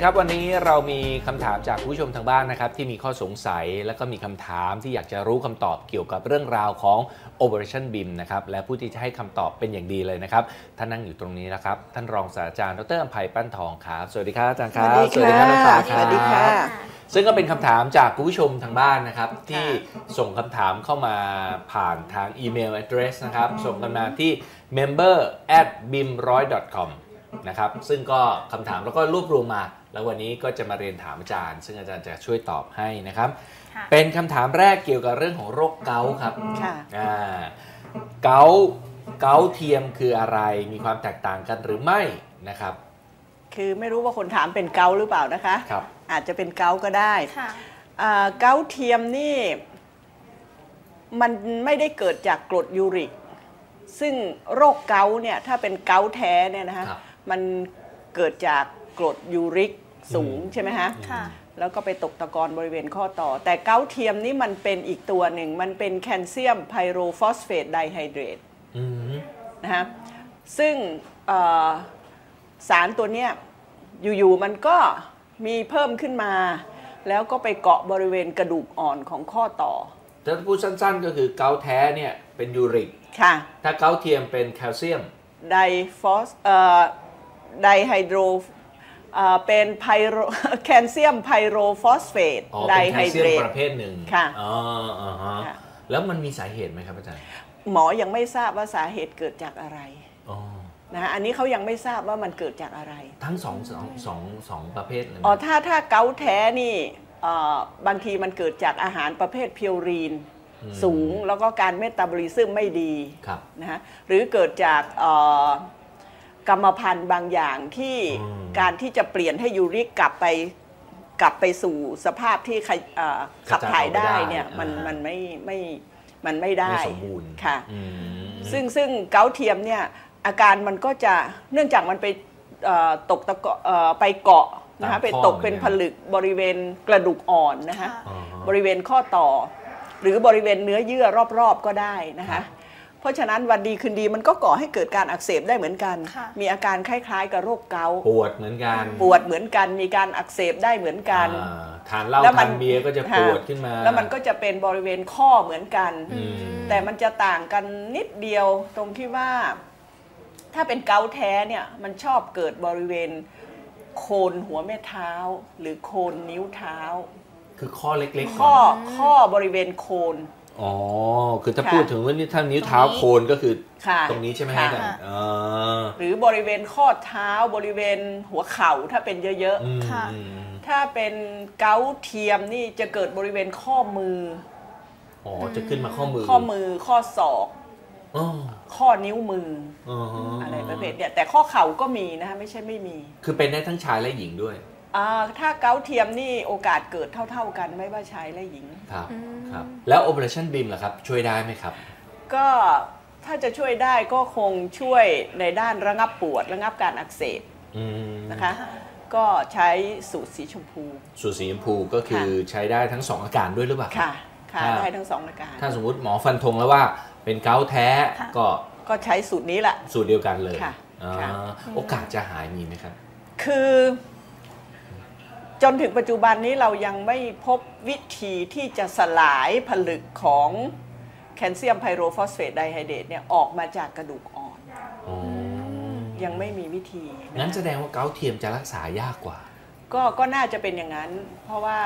ครับวันนี้เรามีคำถามจากผู้ชมทางบ้านนะครับที่มีข้อสงสัยและก็มีคำถามที่อยากจะรู้คำตอบเกี่ยวกับเรื่องราวของ Operation BIM นะครับและผู้ที่จะให้คำตอบเป็นอย่างดีเลยนะครับท่านนั่งอยู่ตรงนี้แล้วครับท่านรองศาสตราจารย์ดร.อำไพปั้นทองครับสวัสดีครับอาจารย์ครับสวัสดีค่ะสวัสดีค่ะซึ่งก็เป็นคำถามจากคุณผู้ชมทางบ้านนะครับที่ส่งคำถามเข้ามาผ่านทางอีเมล address นะครับส่งกันมาที่ member@bim100.com นะครับซึ่งก็คำถามแล้วก็รวบรวมมาแล้ววันนี้ก็จะมาเรียนถามอาจารย์ซึ่งอาจารย์จะช่วยตอบให้นะครับเป็นคำถามแรกเกี่ยวกับเรื่องของโรคเกาต์ครับเกาต์เทียมคืออะไรมีความแตกต่างกันหรือไม่นะครับคือไม่รู้ว่าคนถามเป็นเกาต์หรือเปล่านะคะครับอาจจะเป็นเกาต์ก็ได้เกาต์เทียมนี่มันไม่ได้เกิดจากกรดยูริกซึ่งโรคเกาต์เนี่ยถ้าเป็นเกาต์แท้เนี่ยนะคะมันเกิดจากกรดยูริกสูงใช่ไหมฮะแล้วก็ไปตกตะกอนบริเวณข้อต่อแต่เกาต์เทียมนี่มันเป็นอีกตัวหนึ่งมันเป็นแคลเซียมไพโรฟอสเฟตไดไฮเดรตนะฮะซึ่งสารตัวเนี้ยอยู่ๆมันก็มีเพิ่มขึ้นมาแล้วก็ไปเกาะบริเวณกระดูกอ่อนของข้อต่อถ้าพูดสั้นๆก็คือเกาต์แท้เนี่ยเป็นยูริกค่ะถ้าเกาต์เทียมเป็นแคลเซียมไดไฮโดรเป็นแคลเซียมไพโรฟอสเฟตไดไฮเดรตประเภทหนึ่งค่ะแล้วมันมีสาเหตุไหมครับอาจารย์หมอยังไม่ทราบว่าสาเหตุเกิดจากอะไรนะฮะอันนี้เขายังไม่ทราบว่ามันเกิดจากอะไรทั้งสองประเภทเลยถ้าเกาต์แท้นี่บางทีมันเกิดจากอาหารประเภทพิวรีนสูงแล้วก็การเมตาบอลิซึมไม่ดีนะฮะหรือเกิดจากกรรมพันธุ์บางอย่างที่การที่จะเปลี่ยนให้ยูริกกลับไปสู่สภาพที่ขับถ่ายได้เนี่ยมันไม่ได้สมบูรณ์ค่ะซึ่งเกาต์เทียมเนี่ยอาการมันก็จะเนื่องจากมันไปตกไปเกาะนะคะไปตกเป็นผลึกบริเวณกระดูกอ่อนนะคะบริเวณข้อต่อหรือบริเวณเนื้อเยื่อรอบๆก็ได้นะคะเพราะฉะนั้นวันดีคืนดีมันก็ก่อให้เกิดการอักเสบได้เหมือนกันมีอาการคล้ายๆกับโรคเกาต์ปวดเหมือนกันมีการอักเสบได้เหมือนกันทานเหล้าทานเบียร์ก็จะปวดขึ้นมาแล้วมันก็จะเป็นบริเวณข้อเหมือนกันแต่มันจะต่างกันนิดเดียวตรงที่ว่าถ้าเป็นเกาต์แท้เนี่ยมันชอบเกิดบริเวณโคนหัวแม่เท้าหรือโคนนิ้วเท้าคือข้อเล็กๆข้อบริเวณโคนคือถ้าพูดถึงว่านี่ถ้านิ้วเท้าโคนก็คือตรงนี้ใช่ไหมฮะหรือบริเวณข้อเท้าบริเวณหัวเข่าถ้าเป็นเยอะๆถ้าเป็นเกาต์เทียมนี่จะเกิดบริเวณข้อมือจะขึ้นมาข้อมือข้อศอกข้อนิ้วมืออะไรประเภทเนี่ยแต่ข้อเข่าก็มีนะคะไม่ใช่ไม่มีคือเป็นได้ทั้งชายและหญิงด้วยถ้าเกาต์เทียมนี่โอกาสเกิดเท่าๆกันไม่ว่าชายและหญิงครับแล้ว Operation BIM ล่ะครับช่วยได้ไหมครับก็ถ้าจะช่วยได้ก็คงช่วยในด้านระงับปวดระงับการอักเสบนะคะก็ใช้สูตรสีชมพูก็คือใช้ได้ทั้ง2อาการด้วยหรือเปล่าค่ะได้ทั้ง2อาการถ้าสมมุติหมอฟันธงแล้วว่าเป็นเกาต์แท้ก็ใช้สูตรนี้แหละสูตรเดียวกันเลยโอกาสจะหายมีไหมครับคือจนถึงปัจจุบันนี้เรายังไม่พบวิธีที่จะสลายผลึกของแคลเซียมไพโรฟอสเฟตไดไฮเดรตเนี่ยออกมาจากกระดูกอ่อนยังไม่มีวิธีงั้นแสดงว่าเกาต์เทียมจะรักษายากกว่าก็น่าจะเป็นอย่างนั้นเพราะว่า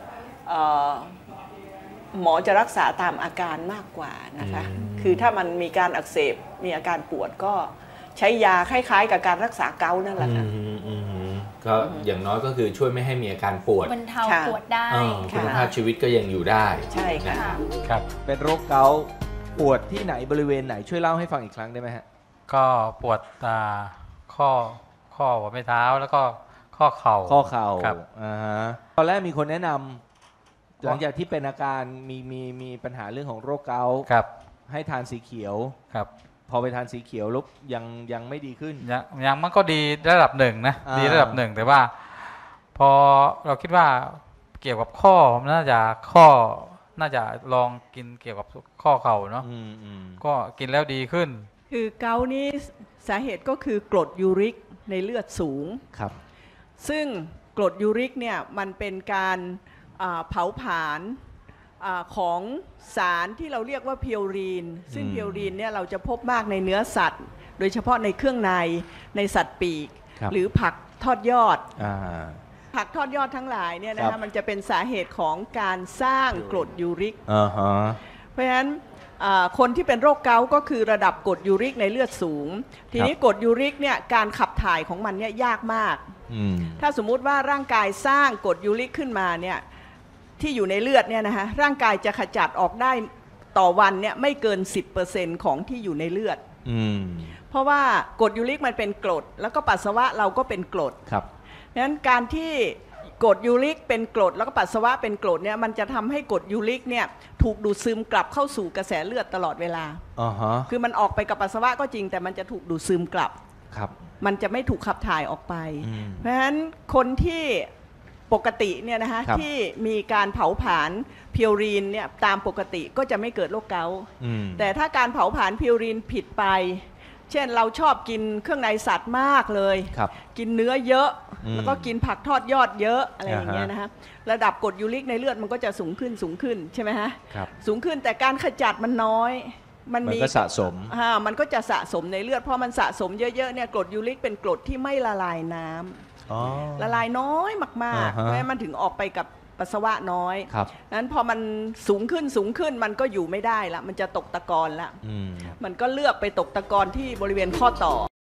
หมอจะรักษาตามอาการมากกว่านะคะคือถ้ามันมีการอักเสบมีอาการปวดก็ใช้ยาคล้ายๆกับการรักษาเกาต์นั่นแหละค่ะก็อย่างน้อยก็คือช่วยไม่ให้มีอาการปวดบรรเทาปวดได้คุณภาพชีวิตก็ยังอยู่ได้ใช่ค่ะครับเป็นโรคเกาต์ปวดที่ไหนบริเวณไหนช่วยเล่าให้ฟังอีกครั้งได้ไหมฮะก็ปวดข้อหัวแม่เท้าแล้วก็ข้อเข่าครับตอนแรกมีคนแนะนำหลังจากที่เป็นอาการมีปัญหาเรื่องของโรคเกาต์ให้ทานสีเขียวครับพอไปทานสีเขียวลุกยังไม่ดีขึ้นยังมันก็ดีระดับหนึ่งนะดีระดับหนึ่งแต่ว่าพอเราคิดว่าเกี่ยวกับข้อน่าจะลองกินเกี่ยวกับข้อเข่าเนาะก็กินแล้วดีขึ้นคือเกาต์นี้สาเหตุก็คือกรดยูริกในเลือดสูงครับซึ่งกรดยูริกเนี่ยมันเป็นการเผาผลาญของสารที่เราเรียกว่าพิวรีนซึ่งพิวรีนเนี่ยเราจะพบมากในเนื้อสัตว์โดยเฉพาะในเครื่องในสัตว์ปีกหรือผักทอดยอดผักทอดยอดทั้งหลายเนี่ยนะคะมันจะเป็นสาเหตุของการสร้างกรดยูริกเพราะฉะนั้นคนที่เป็นโรคเกาต์ก็คือระดับกรดยูริกในเลือดสูงทีนี้กรดยูริกเนี่ยการขับถ่ายของมันเนี่ยยากมากถ้าสมมุติว่าร่างกายสร้างกรดยูริกขึ้นมาเนี่ยที่อยู่ในเลือดเนี่ยนะคะร่างกายจะขจัดออกได้ต่อวันเนี่ยไม่เกิน 10% ของที่อยู่ในเลือดเพราะว่ากรดยูริกมันเป็นกรดแล้วก็ปัสสาวะเราก็เป็นกรดครับดังนั้นการที่กรดยูริกเป็นกรดแล้วก็ปัสสาวะเป็นกรดเนี่ยมันจะทำให้กรดยูริกเนี่ยถูกดูดซึมกลับเข้าสู่กระแสเลือดตลอดเวลาคือมันออกไปกับปัสสาวะก็จริงแต่มันจะถูกดูดซึมกลับครับมันจะไม่ถูกขับถ่ายออกไปเพราะฉะนั้นคนที่ปกติเนี่ยนะคะที่มีการเผาผลาญพิวรีนเนี่ยตามปกติก็จะไม่เกิดโรคเกาต์แต่ถ้าการเผาผลาญพิวรีนผิดไปเช่นเราชอบกินเครื่องในสัตว์มากเลยกินเนื้อเยอะแล้วก็กินผักทอดยอดเยอะอะไรอย่างเงี้ยนะคะระดับกรดยูริกในเลือดมันก็จะสูงขึ้นใช่ไหมฮะสูงขึ้นแต่การขจัดมันน้อยมันก็สะสมมันก็จะสะสมในเลือดพอมันสะสมเยอะๆเนี่ยกรดยูริกเป็นกรดที่ไม่ละลายน้ำละลายน้อยมากๆเพราะฉะนั้นมันถึงออกไปกับปัสสาวะน้อยนั้นพอมันสูงขึ้นมันก็อยู่ไม่ได้ละมันจะตกตะกอนละมันก็เลือกไปตกตะกอนที่บริเวณข้อต่อ